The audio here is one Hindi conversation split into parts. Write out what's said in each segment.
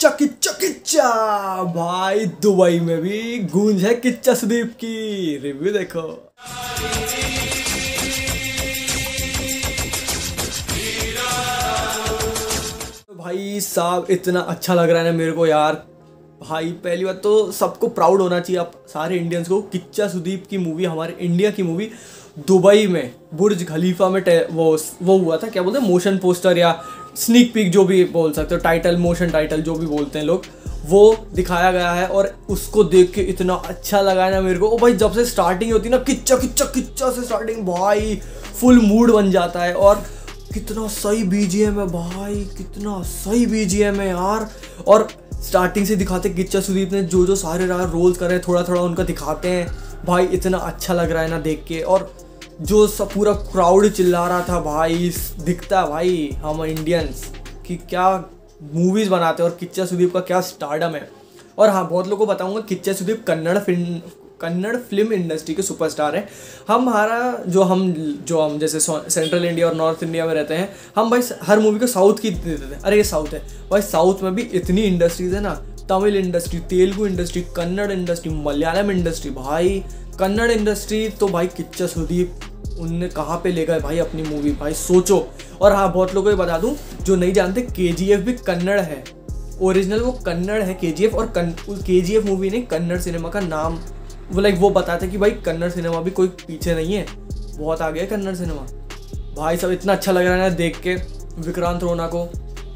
किच्चा किच्चा किच्चा भाई, दुबई में भी गूंज है किच्चा सुदीप की। रिव्यू देखो। भाई साहब इतना अच्छा लग रहा है ना मेरे को यार। भाई पहली बात तो सबको प्राउड होना चाहिए, आप सारे इंडियंस को। किच्चा सुदीप की मूवी, हमारे इंडिया की मूवी, दुबई में बुर्ज खलीफा में वो हुआ था, क्या बोलते हैं, मोशन पोस्टर या स्नीक पीक जो भी बोल सकते हो, टाइटल, मोशन टाइटल जो भी बोलते हैं लोग, वो दिखाया गया है। और उसको देख के इतना अच्छा लगा है ना मेरे को। ओ भाई जब से स्टार्टिंग होती है ना, किच्चा किच्चा किच्चा से स्टार्टिंग, भाई फुल मूड बन जाता है। और कितना सही बीजीएम है भाई, कितना सही बीजीएम है यार। और स्टार्टिंग से दिखाते किच्चा सुदीप ने जो जो सारे रोल्स कर रहे हैं, थोड़ा थोड़ा उनका दिखाते हैं भाई। इतना अच्छा लग रहा है ना देख के। और जो सब पूरा क्राउड चिल्ला रहा था भाई, दिखता है भाई हम इंडियंस कि क्या मूवीज़ बनाते हैं और किच्चा सुदीप का क्या स्टारडम है। और हाँ, बहुत लोगों को बताऊंगा, किच्चा सुदीप कन्नड़ फिल्म इंडस्ट्री के सुपरस्टार हैं। हमारा जो हम जैसे सेंट्रल इंडिया और नॉर्थ इंडिया में रहते हैं, हम भाई हर मूवी को साउथ की देते हैं। अरे ये साउथ है भाई, साउथ में भी इतनी इंडस्ट्रीज है ना, Tamil industry, Telugu industry, Kannada industry, Malayalam industry. भाई कन्नड़ इंडस्ट्री तो भाई किच्चा सुदीप उनने कहाँ पे ले गए भाई अपनी मूवी, भाई सोचो। और हाँ, बहुत लोगों को बता दूं जो नहीं जानते, केजीएफ भी कन्नड़ है, ओरिजिनल वो कन्नड़ है केजीएफ। और केजीएफ मूवी ने कन्नड़ सिनेमा का नाम वो बताते कि भाई कन्नड़ सिनेमा भी कोई पीछे नहीं है, बहुत आगे है कन्नड़ सिनेमा। भाई सब इतना अच्छा लग रहा है ना देख के विक्रांत रोना को,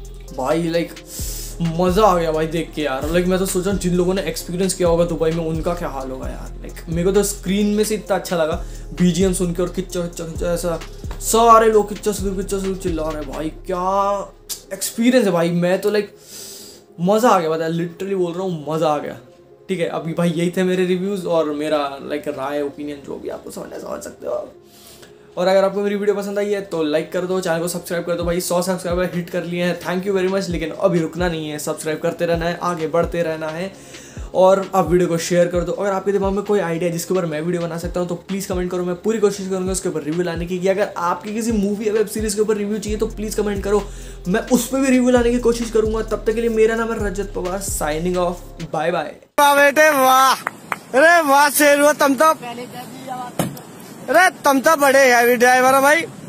भाई मज़ा आ गया भाई देख के यार। मैं तो सोच रहा हूँ जिन लोगों ने एक्सपीरियंस किया होगा दुबई में, उनका क्या हाल होगा यार। मेरे को तो स्क्रीन में से इतना अच्छा लगा बीजीएम सुन के, और किच्चा किच्चा किच्चा ऐसा सारे लोग किच्चा सुदीप चिल्ला रहे हैं भाई। क्या एक्सपीरियंस है भाई, मैं तो मज़ा आ गया, बताया लिटरली बोल रहा हूँ, मज़ा आ गया। ठीक है, अभी भाई यही थे मेरे रिव्यूज़ और मेरा राय, ओपिनियन, जो भी आपको समझ सकते हो आप। और अगर आपको मेरी वीडियो पसंद आई है तो लाइक कर दो, चैनल को सब्सक्राइब कर दो। भाई 100 सब्सक्राइबर हिट कर लिए हैं, थैंक यू वेरी मच। लेकिन अभी रुकना नहीं है, सब्सक्राइब करते रहना है, आगे बढ़ते रहना है। और आप वीडियो को शेयर कर दो। अगर आपके दिमाग में कोई आइडिया जिसके ऊपर मैं वीडियो बना सकता हूँ तो प्लीज़ कमेंट करो, मैं पूरी कोशिश करूँगा उसके ऊपर रिव्यू लाने की। अगर आपकी किसी मूवी या वेब सीरीज़ के ऊपर रिव्यू चाहिए तो प्लीज़ कमेंट करो, मैं उस पर भी रिव्यू लाने की कोशिश करूँगा। तब तक के लिए मेरा नाम है Rajat Pawar, signing off, bye bye. वाह बेटे वाह, अरे वाह शेर हुआ तुम तो, अरे तुम तो बड़े हैवी ड्राइवर हो भाई।